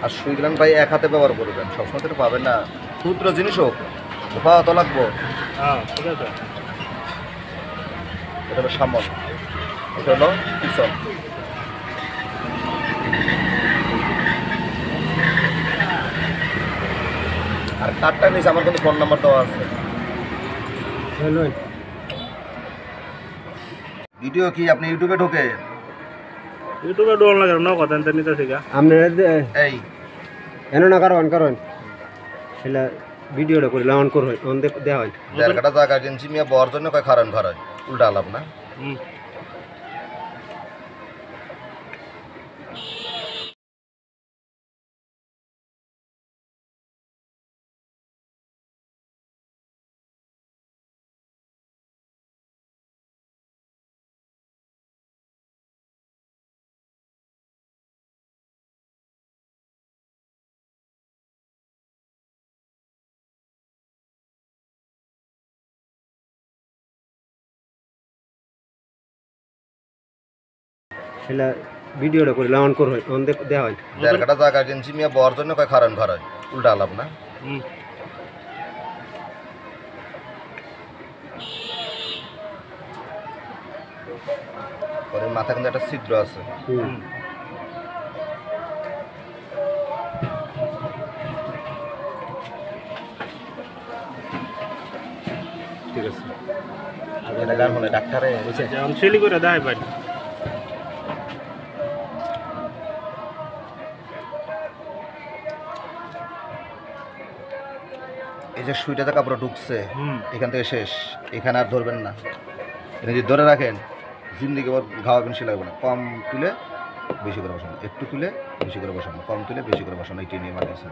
আর সুইগুলান ভাই এক হাতে ব্যবহার করবেন, সবসময় তো পাবেন না, ক্ষুদ্র জিনিস হোক পাওয়া তো লাগবো। ঠিক আছে। এটা হলো সামন, এটা হলো পিছন। আর কার্ডটা নিচে আমার কিন্তু ফোন নাম্বার দেওয়া আছে। ভিডিও কি আপনি ইউটিউবে ঢোকে? ইউটিউবে ডোল না কেন কথা এনতে নিতে শিখা আপনি এই এনে না কারণ সেটা ভিডিওটা করলে অন করো অন দেওয়া হয় দেড়টা জায়গা কিনছি মিয়া বর জন্য কয় খারান ঘর হয়, উল্টা আলাপ না। সেটা ভিডিওটা করলে অন করো অন দেওয়া হয় দেড়টা জায়গা কিনছি মিয়া বর জন্য কয় খারান ঘর হয়, উল্টা আলাপ না। ওর মাথা কিন্তু একটা ছিদ্র আছে। ঠিক আছে এটা গান হলে ডাক্তারে যেমন সেলি করে দেয় বাড়ি। এই যে সুইটাতে কাপড় ঢুকছে এখান থেকে শেষ, এখানে আর ধরবেন না। এটা যদি ধরে রাখেন জিন্দিগি ঘাওয়া বেশি লাগবে না। কম তুলে বেশি করে বসানো, একটু তুলে বেশি করে বসানো, কম তুলে বেশি করে বসানো, এইটি নিয়ে মানিয়েছে।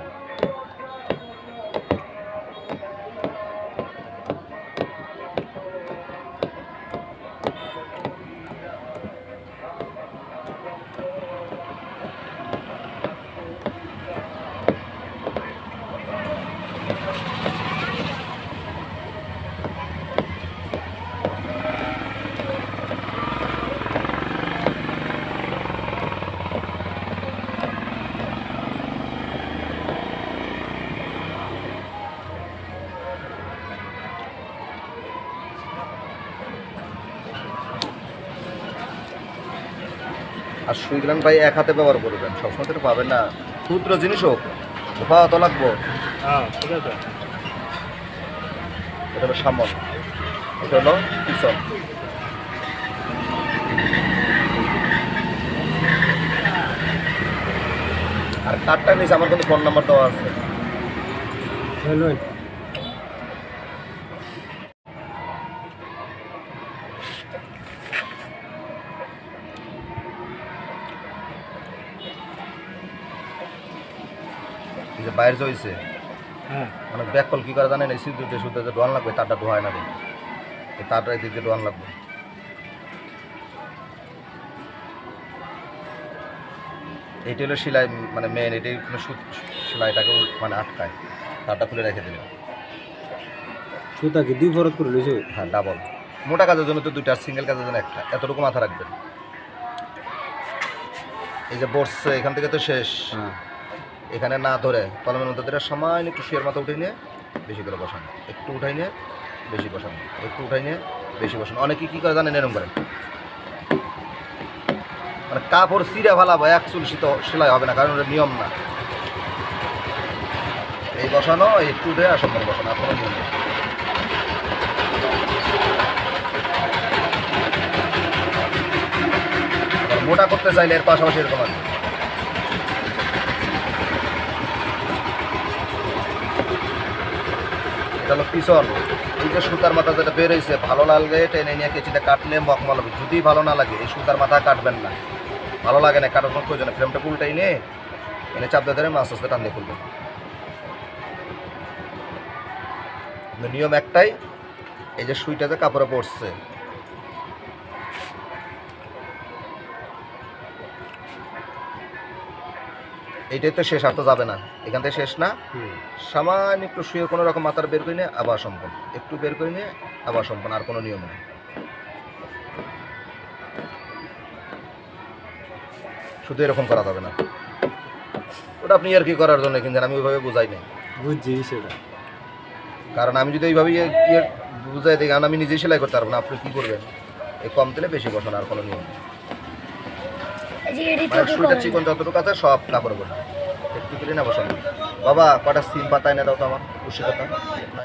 আর সুইগুলান ভাই এক হাতে ব্যবহার করবেন, সবসময় তো পাবেন না, ক্ষুদ্র জিনিস হোক পাওয়া তো লাগবো। ঠিক আছে। এটা হলো সামন, এটা হলো পিছন। আর কার্ডটা নিচে আমার কিন্তু ফোন নাম্বার দেওয়া আছে। এই যে বাইরে হয়েছে মানে ব্যাককল কি করে জানেন, এই সিদ্ধতে শুদ্ধ যে ডোয়ান লাগবে তারটা ডোয়ায় না, এই তারটা এই দিকে ডোয়ান লাগবে। এইটি হলো সেলাই, মানে মেন এটাই কোনো সেলাইটাকে মানে আটকায়, তারটা খুলে রেখে দিলেন। সুতা কি দুই ফরত করে লইছো? হ্যাঁ ডাবল। মোটা কাজের জন্য তো দুইটা, আর সিঙ্গেল কাজের জন্য একটা, এতটুকু মাথা রাখবেন। এই যে বসছে এখান থেকে তো শেষ, এখানে না ধরে কলমের মধ্যে ধরে সামান্য একটু শুয়ের মাথা উঠে নিয়ে বেশি করে বসানো, একটু উঠাই নিয়ে বেশি বসানো, একটু উঠাই নিয়ে বেশি বসানো। অনেকে কী করে জানেন এরকম করেন, মানে কাপড় সিরা ভালাবো এক চুল সেলাই হবে না, কারণ ওটা নিয়ম না। এই বসানো একটু উঠে আর সম্পূর্ণ বসানো, আর কোনো নিয়ম নেই। মোটা করতে চাইলে এর পাশাপাশি এরকম আছে। এটা হলো পিছন। এই যে সুতার মাথা যেটা বের হয়েছে, ভালো লাগলে টেনে নিয়ে কেচিটা কাটলে মখমল হবে, যদি ভালো না লাগে এই সুতার মাথা কাটবেন না, ভালো লাগে না কাটার কোনো প্রয়োজন। ফ্রেমটা উল্টাই নিয়ে এনে চাপ ধরে মাছ আস্তে টান দিয়ে খুলবেন। নিয়ম একটাই, এই যে সুইটা যে কাপড়ে পড়ছে এইটাই তো শেষ, আর তো যাবে না, এখান থেকে শেষ না। সামান্য একটু শুয়ে কোনো রকম মাথার বের করে নিয়ে আবার সম্পন্ন, একটু বের করে নিয়ে আবার সম্পন্ন, আর কোনো নিয়ম নেই। শুধু এরকম করা যাবে না। ওটা আপনি আর কি করার জন্য কিনছেন, আমি ওইভাবে বুঝাই নাই। বুঝছি সেটা। কারণ আমি যদি এইভাবে ইয়ে বুঝাই দিই, কারণ আমি নিজেই সেলাই করতে পারবো না, আপনি কী করবেন? এই কম তেলে বেশি বসান, আর কোনো নিয়ম নেই। মানে সুইটা চিকন যতটুকু আছে সব কাপড় বসে একটু তুলে না বসানো। বাবা কটা সিম পাতায় না দাও তো আমার, খুশি কথা।